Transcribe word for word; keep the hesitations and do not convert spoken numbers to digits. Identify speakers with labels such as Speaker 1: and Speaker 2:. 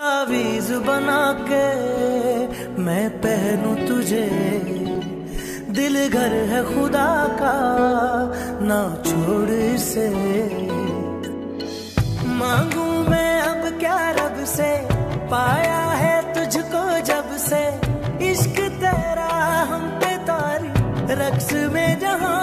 Speaker 1: तावीज़ बना के मैं पहनूं तुझे, दिल घर है खुदा का ना छोड़ इसे। मांगू मैं अब क्या रब से, पाया है तुझको जब से, इश्क तेरा हम पे तारी रक्स में जहां